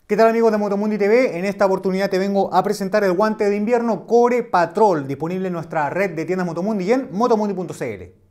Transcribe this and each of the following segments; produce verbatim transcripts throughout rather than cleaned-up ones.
¿Qué tal amigos de Motomundi T V? En esta oportunidad te vengo a presentar el guante de invierno Core Patrol, disponible en nuestra red de tiendas Motomundi y en motomundi punto c l.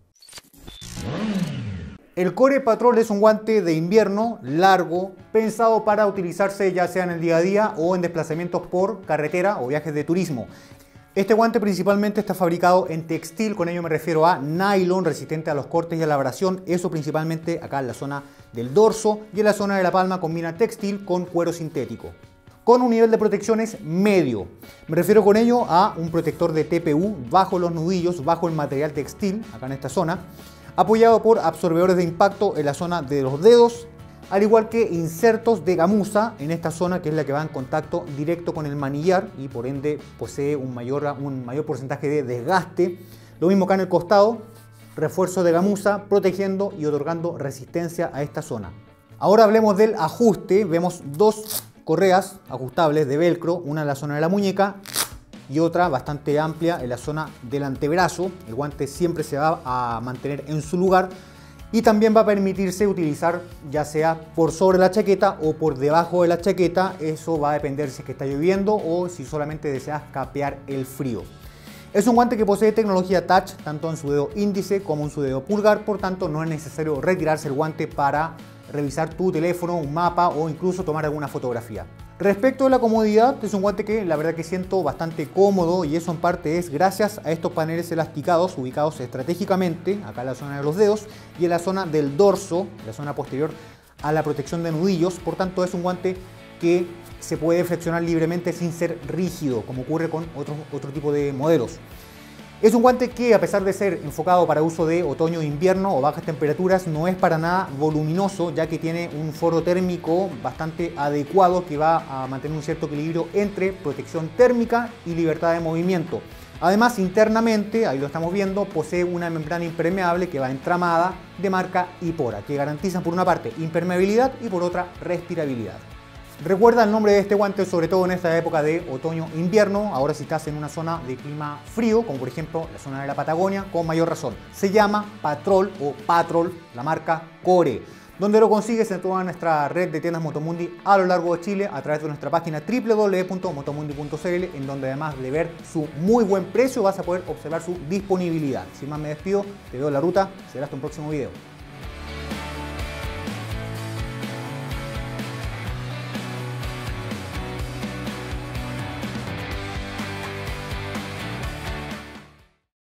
El Core Patrol es un guante de invierno largo, pensado para utilizarse ya sea en el día a día o en desplazamientos por carretera o viajes de turismo. Este guante principalmente está fabricado en textil, con ello me refiero a nylon resistente a los cortes y a la abrasión, eso principalmente acá en la zona del dorso, y en la zona de la palma combina textil con cuero sintético. Con un nivel de protecciones medio. Me refiero con ello a un protector de T P U bajo los nudillos, bajo el material textil, acá en esta zona, apoyado por absorbedores de impacto en la zona de los dedos, al igual que insertos de gamuza en esta zona, que es la que va en contacto directo con el manillar y por ende posee un mayor, un mayor porcentaje de desgaste. Lo mismo acá en el costado, refuerzo de gamuza protegiendo y otorgando resistencia a esta zona. Ahora hablemos del ajuste. Vemos dos correas ajustables de velcro, una en la zona de la muñeca y otra bastante amplia en la zona del antebrazo. El guante siempre se va a mantener en su lugar y también va a permitirse utilizar ya sea por sobre la chaqueta o por debajo de la chaqueta. Eso va a depender si es que está lloviendo o si solamente deseas capear el frío. Es un guante que posee tecnología touch tanto en su dedo índice como en su dedo pulgar, por tanto no es necesario retirarse el guante para revisar tu teléfono, un mapa o incluso tomar alguna fotografía. Respecto de la comodidad, es un guante que la verdad que siento bastante cómodo, y eso en parte es gracias a estos paneles elasticados ubicados estratégicamente acá en la zona de los dedos y en la zona del dorso, la zona posterior a la protección de nudillos. Por tanto es un guante que se puede flexionar libremente sin ser rígido, como ocurre con otro, otro tipo de modelos. Es un guante que, a pesar de ser enfocado para uso de otoño e invierno o bajas temperaturas, no es para nada voluminoso, ya que tiene un foro térmico bastante adecuado que va a mantener un cierto equilibrio entre protección térmica y libertad de movimiento. Además, internamente, ahí lo estamos viendo, posee una membrana impermeable que va entramada de marca Ipora, que garantiza por una parte impermeabilidad y por otra respirabilidad. Recuerda el nombre de este guante, sobre todo en esta época de otoño-invierno. Ahora si estás en una zona de clima frío, como por ejemplo la zona de la Patagonia, con mayor razón. Se llama Patrol o Patrol, la marca Core, donde lo consigues en toda nuestra red de tiendas Motomundi a lo largo de Chile a través de nuestra página w w w punto motomundi punto c l, en donde además de ver su muy buen precio vas a poder observar su disponibilidad. Sin más me despido, te veo en la ruta, será hasta un próximo video.